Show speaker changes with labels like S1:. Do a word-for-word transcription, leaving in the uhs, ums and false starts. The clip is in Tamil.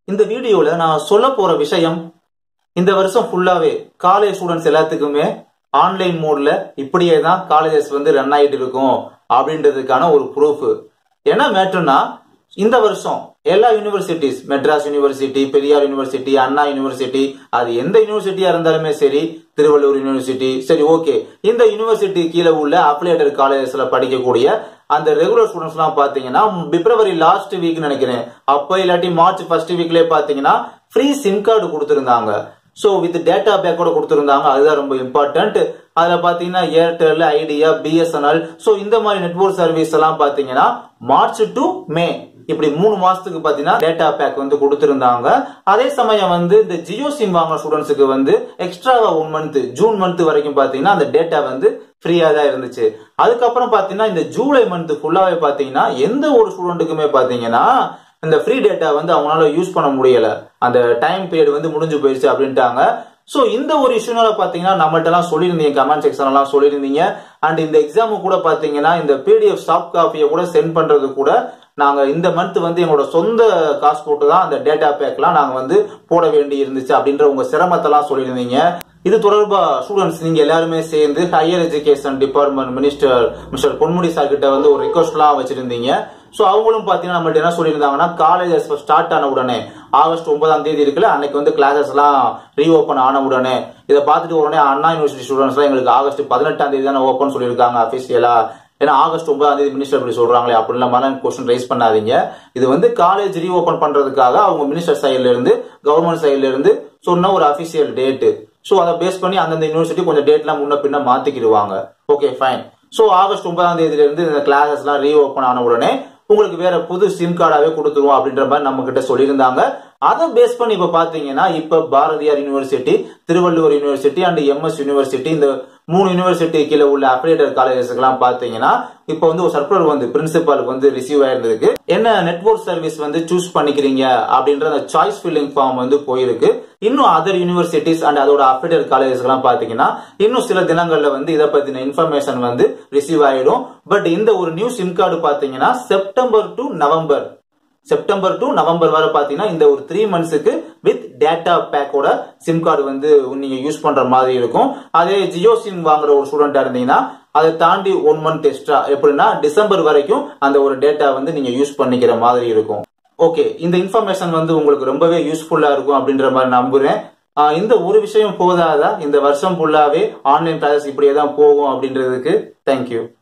S1: இந்த வீடியோல நான் சொல்ல போற விஷயம் இந்த வருஷம் ஃபுல்லாவே காலேஜ் ஸ்டூடெண்ட்ஸ் எல்லாத்துக்குமே ஆன்லைன் மோட்ல இப்படியே தான் காலேஜஸ் வந்து ரன் ஆயிட்டு இருக்கும் அப்படின்றதுக்கான ஒரு ப்ரூஃப். என்ன மேட்டர்னா, இந்த வருஷம் எல்லா universities, Madras university, Periyar university, Anna university, அது எந்த யூனிவர்சிட்டியா இருந்தாலுமே சரி, திருவள்ளூர் யூனிவர்சிட்டி, சரி ஓகே, இந்த யூனிவர்சிட்டி கீழே உள்ள அப்ளைடட் காலேஜஸ்ல படிக்கக்கூடிய அந்த ரெகுலர் ஸ்டூடெண்ட்ஸ் எல்லாம் பாத்தீங்கன்னா பிப்ரவரி லாஸ்ட் வீக் நினைக்கிறேன், அப்ப இல்லாட்டி மார்ச் ஃபர்ஸ்ட் வீக்லயே பாத்தீங்கன்னா ஃப்ரீ சிம் கார்டு கொடுத்திருந்தாங்க. சோ வித் டேட்டா பேக்கோட கொடுத்திருந்தாங்க. அதுதான் ரொம்ப இம்பார்ட்டன்ட். அதுல பாத்தீங்கன்னா ஏர்டெல், ஐடியா, பிஎஸ்என்எல், சோ இந்த மாதிரி நெட்வொர்க் சர்வீஸ் எல்லாம் பாத்தீங்கன்னா மார்ச் டு மே இப்படி மூணு மாசத்துக்கு பாத்தீங்கன்னா டேட்டா பேக் வந்து கொடுத்திருந்தாங்க. அதே சமயம் வந்து இந்த ஜியோ சிம் வாங்கின ஸ்டூடெண்ட்ஸுக்கு வந்து எக்ஸ்ட்ராவா ஒன் மந்த் ஜூன் மந்த் வரைக்கும் பாத்தீங்கன்னா அந்த டேட்டா வந்து ஃப்ரீயா தான் இருந்துச்சு. அதுக்கப்புறம் பாத்தீங்கன்னா இந்த ஜூலை மந்த் ஃபுல்லாவே பாத்தீங்கன்னா எந்த ஒரு ஸ்டூடெண்ட்டுக்குமே பாத்தீங்கன்னா இந்த ஃப்ரீ டேட்டா வந்து அவங்களால யூஸ் பண்ண முடியல, அந்த டைம் பீரியட் வந்து முடிஞ்சு போயிருச்சு அப்படின்ட்டாங்க. சோ இந்த ஒரு இஷ்யூனால பாத்தீங்கன்னா நம்மள்ட்ட எல்லாம் சொல்லியிருந்தீங்க, கமெண்ட் செக்ஷன் எல்லாம் சொல்லியிருந்தீங்க. அண்ட் இந்த எக்ஸாமு கூட பாத்தீங்கன்னா இந்த பிடிஎஃப் சாஃப்ட் காப்பியை கூட சென்ட் பண்றது கூட நாங்க இந்த மந்த் வந்து எங்களோட சொந்த காசு போட்டு தான் அந்த டேட்டா பேக்லாம் நாங்க வந்து போட வேண்டி இருந்துச்சு அப்படின்ற உங்க சிரமத்தை எல்லாம் சொல்லியிருந்தீங்க. இது தொடர்பா ஸ்டூடெண்ட்ஸ் நீங்க எல்லாருமே சேர்ந்து higher education department minister mister Ponmudi sir கிட்ட வந்து ஒரு ரிக்வஸ்ட் எல்லாம் வச்சிருந்தீங்க. சோ அவங்களும் பாத்தீங்கன்னா நம்மள்ட்ட என்ன சொல்லியிருந்தாங்கன்னா, காலேஜஸ் ஸ்டார்ட் ஆன உடனே ஆகஸ்ட் ஒன்பதாம் தேதி இருக்குல்ல, அன்னைக்கு வந்து கிளாஸஸ் எல்லாம் ரீஓபன் ஆன உடனே இதை பார்த்துட்டு உடனே அண்ணா யூனிவர்சிட்டி ஸ்டூடெண்ட்ஸ் எல்லாம் எங்களுக்கு ஆகஸ்ட் பதினெட்டாம் தேதி தானே ஓப்பன் சொல்லியிருக்காங்க அபிஷியலா, ஏன்னா ஆகஸ்ட் ஒன்பதாம் தேதி மினிஸ்டர் இப்படி சொல்றாங்களே அப்படின்ற மாதிரி கொஸ்டின் ரைஸ் பண்ணாதீங்க. இது வந்து காலேஜ் ரீஓபன் பண்றதுக்காக அவங்க மினிஸ்டர் சைட்ல இருந்து கவர்மெண்ட் சைட்ல இருந்து சொன்ன ஒரு அபிஷியல் டேட். சோ அதை பேஸ் பண்ணி அந்தந்த யூனிவர்சிட்டி கொஞ்சம் டேட் எல்லாம் முன்ன பின்ன மாத்திக்கிடுவாங்க. Okay fine. சோ ஆகஸ்ட் ஒன்பதாம் தேதியில இருந்து இந்த கிளாஸஸ் எல்லாம் ரீஓபன் ஆன உடனே உங்களுக்கு வேற புது சிம் கார்டாவே கொடுத்துருவோம் அப்படின்ற மாதிரி நம்ம கிட்ட சொல்லியிருந்தாங்க. அதை பேஸ் பண்ணி இப்ப பாத்தீங்கன்னா இப்ப Bharathiar university, Thiruvallur university and MS university, இந்த மூணு யூனிவர்சிட்டி கீழே உள்ள அப்ளைடட் காலேஜஸ்க்கு எல்லாம் பாத்தீங்கன்னா இப்ப வந்து ஒரு சர்க்குலர் வந்து பிரின்சிபாலுக்கு வந்து ரிசீவ் ஆயிருந்திருக்கு. என்ன நெட்வொர்க் சர்வீஸ் வந்து சூஸ் பண்ணிக்கிறீங்க அப்படின்ற அந்த சாய்ஸ் ஃபில்லிங் ஃபார்ம் வந்து போயிருக்கு. இன்னும் அதர் யூனிவர்சிட்டிஸ் அண்ட் அதோட அப்ளைடட் காலேஜஸ் எல்லாம் பாத்தீங்கன்னா இன்னும் சில தினங்கள்ல வந்து இதை பத்தின இன்ஃபர்மேஷன் வந்து ரிசீவ் ஆயிடும். பட் இந்த ஒரு நியூ சிம் கார்டு பாத்தீங்கன்னா September to November September to November வரை பாத்தீங்கன்னா இந்த ஒரு த்ரீ மந்த்ஸுக்கு வித் டேட்டா பேக்கோட சிம் கார்டு வந்து நீங்க யூஸ் பண்ற மாதிரி இருக்கும். அதே ஜியோ சிம் வாங்குற ஒரு ஸ்டூடெண்டா இருந்தீங்கன்னா அதை தாண்டி ஒன் மந்த் எக்ஸ்ட்ரா, எப்படின்னா டிசம்பர் வரைக்கும் அந்த ஒரு டேட்டா வந்து நீங்க யூஸ் பண்ணிக்கிற மாதிரி இருக்கும். ஓகே, இந்த இன்ஃபர்மேஷன் வந்து உங்களுக்கு ரொம்பவே யூஸ்ஃபுல்லா இருக்கும் அப்படின்ற மாதிரி நம்புறேன். இந்த ஒரு விஷயம் போதாதா இந்த வருஷம் ஃபுல்லாவே ஆன்லைன் கிளாஸஸ் இப்படியே தான் போகும் அப்படின்றதுக்கு? தேங்க்யூ.